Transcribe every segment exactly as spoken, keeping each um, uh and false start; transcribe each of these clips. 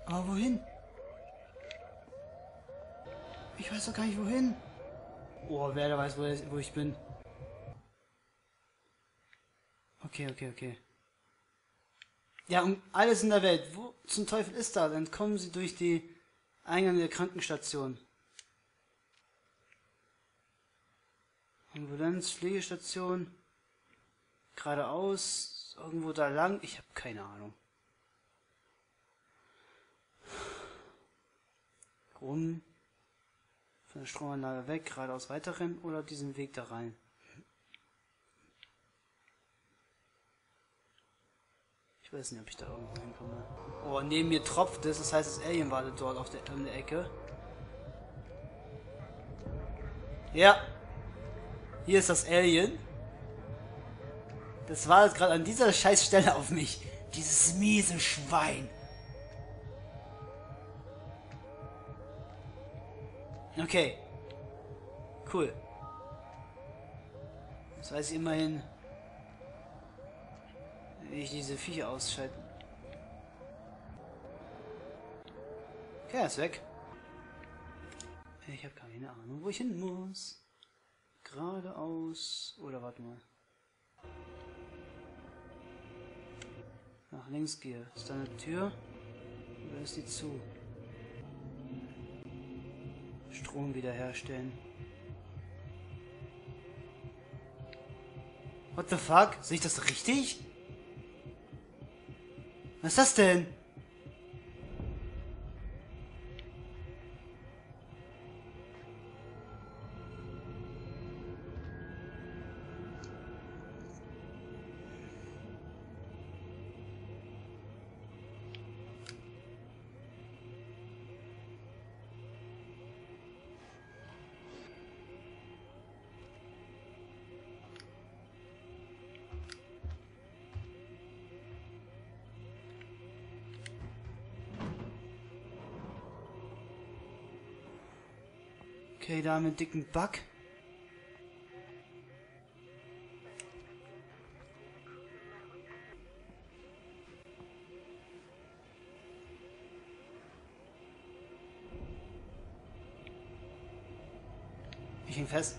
Aber wohin? Ich weiß doch gar nicht wohin. Oh, wer da weiß, wo, wo ich bin. Okay, okay, okay. Ja, und alles in der Welt. Wo zum Teufel ist das? Dann kommen sie durch die Eingang der Krankenstation. Ambulanz, Pflegestation. Geradeaus. Irgendwo da lang. Ich habe keine Ahnung. Rum. Von der Stromanlage weg. Geradeaus weiterrennen. Oder diesen Weg da rein. Ich weiß nicht, ob ich da irgendwo hinkomme. Oh, neben mir tropft es. Das heißt, das Alien wartet dort auf der, in der Ecke. Ja. Hier ist das Alien. Das war jetzt gerade an dieser scheiß Stelle auf mich. Dieses miese Schwein. Okay. Cool. Jetzt weiß ich immerhin, wie ich diese Viecher ausschalten. Okay, er ist weg. Ich habe keine Ahnung, wo ich hin muss. Geradeaus. Oder warte mal. Nach links gehe. Ist da eine Tür? Oder ist die zu? Strom wiederherstellen. What the fuck? Sehe ich das richtig? Was ist das denn? Okay, da mit dicken Bug. Ich häng fest.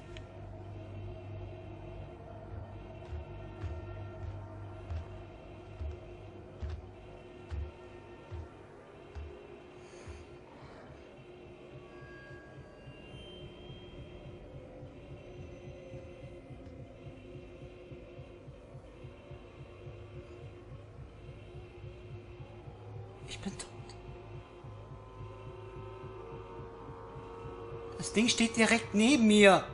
Ich bin tot. Das Ding steht direkt neben mir.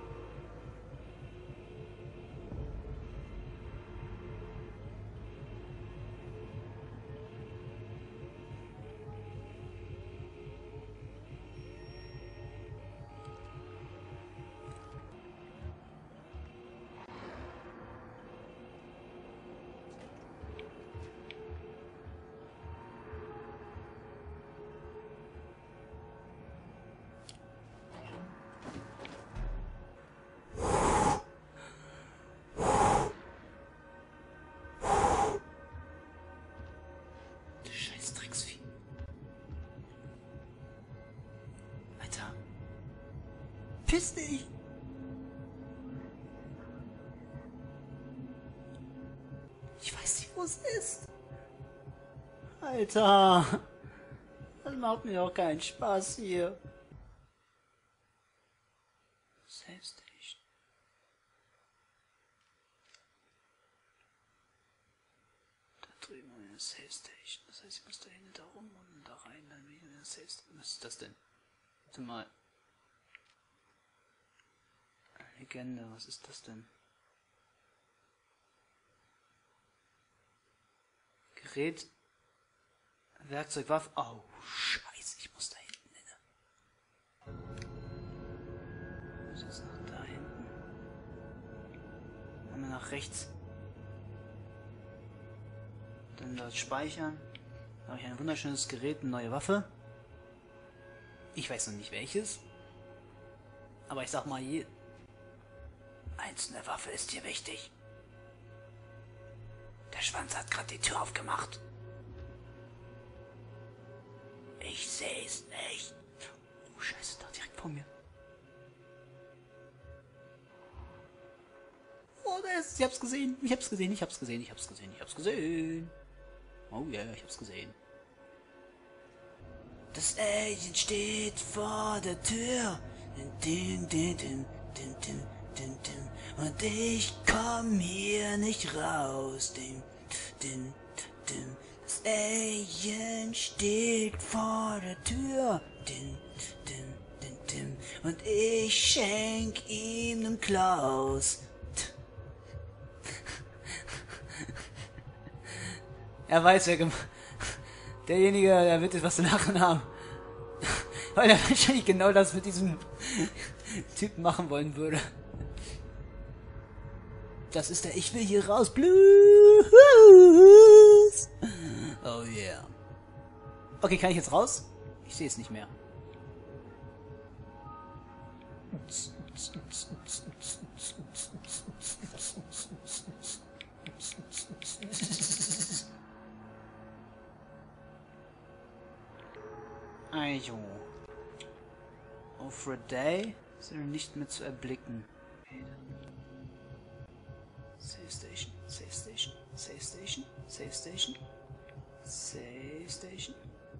Piss dich! Ich weiß nicht, wo es ist. Alter! Das macht mir auch keinen Spaß hier. Safe Station. Da drüben haben wir eine Safe Station. Das heißt, ich muss da hinten da rum und da rein, dann wieder eine Safe Station. Was ist das denn? Warte mal. Legende, was ist das denn? Gerät, Werkzeug, Waffe. Oh, scheiße, ich muss da hinten hin. Ich muss jetzt nach da hinten. Dann nach rechts. Dann dort speichern. Da habe ich ein wunderschönes Gerät, eine neue Waffe. Ich weiß noch nicht welches. Aber ich sag mal, je einzelne Waffe ist hier wichtig. Der Schwanz hat gerade die Tür aufgemacht. Ich seh's nicht. Oh, Scheiße, da direkt vor mir. Oh, da ist, ich hab's gesehen, ich hab's gesehen, ich hab's gesehen, ich hab's gesehen, ich hab's gesehen. Oh ja, yeah, ich hab's gesehen. Das Alien steht vor der Tür. Din, din, din, din, din, din, din. Und ich komm hier nicht raus. Din, din, din. Das Alien steht vor der Tür. Din, din, din, din. Und ich schenk ihm nen Klaus. Er weiß, wer gemacht. Derjenige, der wird etwas zu lachen haben. Weil er wahrscheinlich genau das mit diesem Typen machen wollen würde. Das ist der Ich will hier raus Blues. Oh yeah. Okay, kann ich jetzt raus? Ich sehe es nicht mehr. Also. Auf Red Day sind nicht mehr zu erblicken. Okay, Save Station, Save Station, Save Station, Save Station, Save Station.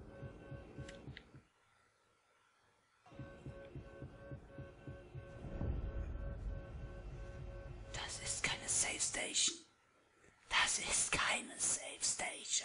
Das ist keine Save Station. Das ist keine Save Station.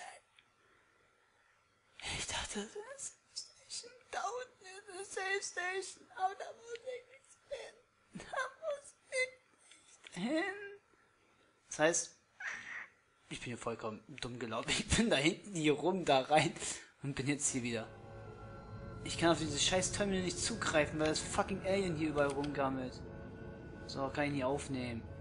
Ich dachte, das ist eine Station. Da unten ist eine Save Station. Aber da muss ich nicht hin. Da muss ich nicht hin. Das heißt, ich bin hier vollkommen dumm gelaufen. Ich bin da hinten hier rum, da rein und bin jetzt hier wieder. Ich kann auf dieses scheiß Terminal nicht zugreifen, weil das fucking Alien hier überall rumgammelt. So, kann ich nicht aufnehmen.